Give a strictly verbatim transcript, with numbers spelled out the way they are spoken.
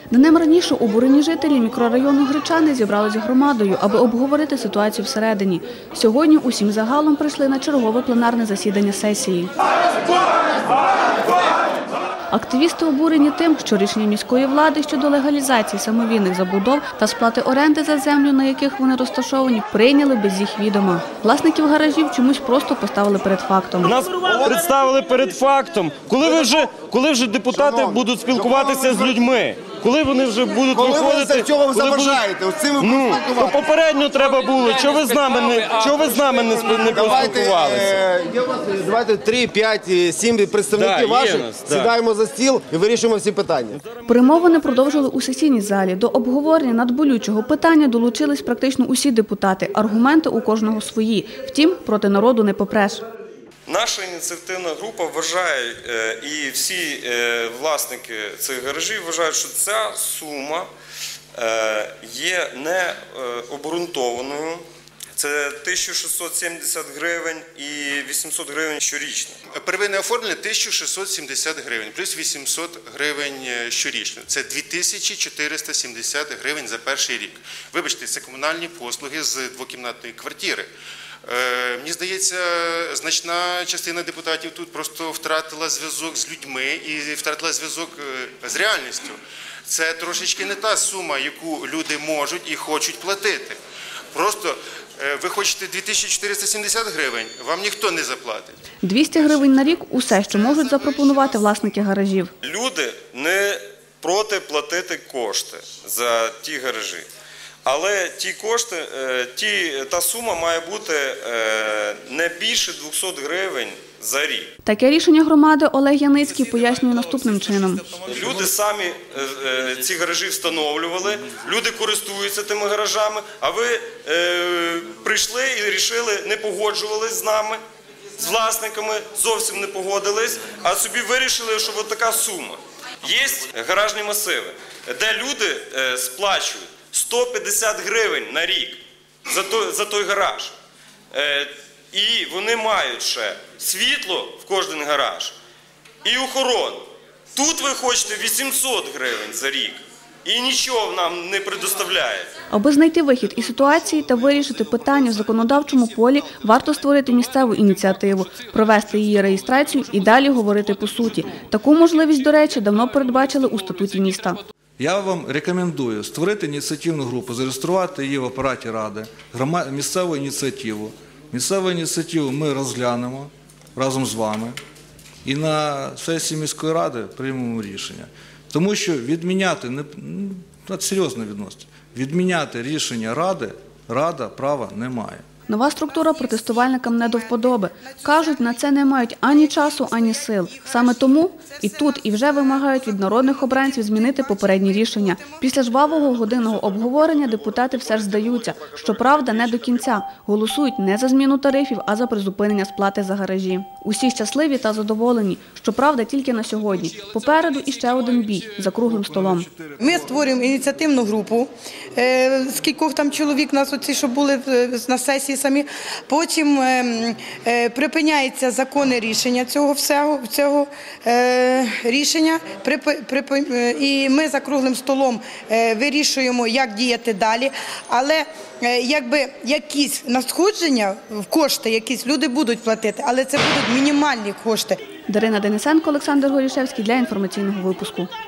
Днем раніше обурені жителі мікрорайону Гречани зібралися громадою, аби обговорити ситуацію всередині. Сьогодні усім загалом прийшли на чергове пленарне засідання сесії. Активісти обурені тим, що рішення міської влади щодо легалізації самовільних забудов та сплати оренди за землю, на яких вони розташовані, прийняли без їх відома. Власників гаражів чомусь просто поставили перед фактом. Нас представили перед фактом. Коли ви вже, коли вже депутати будуть спілкуватися з людьми? Коли вони вже будуть коли виходити? Ви цього забажаєте? Будуть... Цим ну, то попередньо треба було. Чого ви з нами не, чого ви з нами не, не поспілкувалися? Є у вас, давайте три, п'ять, сім представників да, ваших, нас, да. сідаємо за стіл і вирішуємо всі питання. Перемовини продовжили у сесійній залі. До обговорення надболючого питання долучились практично усі депутати. Аргументи у кожного свої. Втім, проти народу не попреш. Наша ініціативна група вважає, і всі власники цих гаражів вважають, що ця сума є необґрунтованою. Це тисяча шістсот сімдесят гривень і вісімсот гривень щорічно. Первинне оформлення – тисяча шістсот сімдесят гривень, плюс вісімсот гривень щорічно. Це дві тисячі чотириста сімдесят гривень за перший рік. Вибачте, це комунальні послуги з двокімнатної квартири. Мені здається, значна частина депутатів тут просто втратила зв'язок з людьми і втратила зв'язок з реальністю. Це трошечки не та сума, яку люди можуть і хочуть платити. Просто ви хочете дві тисячі чотириста сімдесят гривень, вам ніхто не заплатить. двісті гривень на рік – усе, що можуть запропонувати власники гаражів. Люди не проти платити кошти за ті гаражі. Але ті кошти, ті, та сума має бути не більше двохсот гривень за рік. Таке рішення громади Олег Яницький пояснює наступним чином. Люди самі ці гаражі встановлювали, люди користуються тими гаражами, а ви е, прийшли і вирішили, не погоджувались з нами, з власниками, зовсім не погодились, а собі вирішили, що от така сума. Є гаражні масиви, де люди е, сплачують сто п'ятдесят гривень на рік за той, за той гараж. Е, і вони мають ще світло в кожен гараж і охорону. Тут ви хочете вісімсот гривень за рік і нічого нам не предоставляє. Аби знайти вихід із ситуації та вирішити питання в законодавчому полі, варто створити місцеву ініціативу, провести її реєстрацію і далі говорити по суті. Таку можливість, до речі, давно передбачили у статуті міста. Я вам рекомендую створити ініціативну групу, зареєструвати її в апараті Ради, місцеву ініціативу. Місцеву ініціативу ми розглянемо разом з вами і на сесії міської ради приймемо рішення. Тому що відміняти, ну, серйозно відносно, відміняти рішення Ради, Рада права не має. Нова структура протестувальникам не до вподоби. Кажуть, на це не мають ані часу, ані сил. Саме тому і тут, і вже вимагають від народних обранців змінити попередні рішення. Після жвавого годинного обговорення депутати все ж здаються. Щоправда, не до кінця. Голосують не за зміну тарифів, а за призупинення сплати за гаражі. Усі щасливі та задоволені. Щоправда, тільки на сьогодні. Попереду іще один бій за круглим столом. Ми створюємо ініціативну групу. З кількох там чоловік нас оці, що були на сесії самі. Потім е, е, припиняється законне рішення цього всього, цього е, рішення. Припи, припи, е, і ми за круглим столом е, вирішуємо, як діяти далі. Але е, якби якісь надходження в кошти, якісь люди будуть платити, але це будуть мінімальні кошти. Дарина Денисенко, Олександр Горішевський для інформаційного випуску.